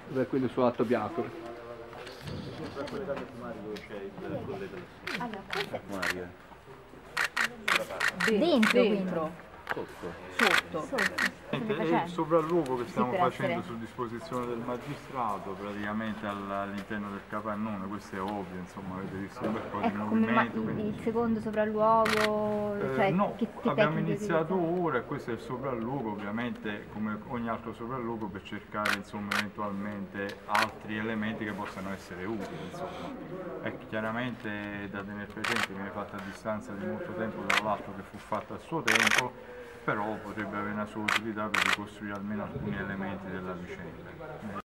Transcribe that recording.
per quello su Alto Bianco. Dentro. Sotto. È il sopralluogo che stiamo facendo su disposizione del magistrato, praticamente all'interno del capannone, questo è ovvio, insomma, avete visto un bel po' di movimento. Il secondo sopralluogo? Cioè, No, che abbiamo iniziato ora e questo è il sopralluogo, ovviamente come ogni altro sopralluogo, per cercare insomma eventualmente altri elementi che possano essere utili. Insomma. È chiaramente da tenere presente che viene fatta a distanza di molto tempo dall'altro che fu fatta a suo tempo, però potrebbe avere una sua utilità per ricostruire almeno alcuni elementi della vicenda.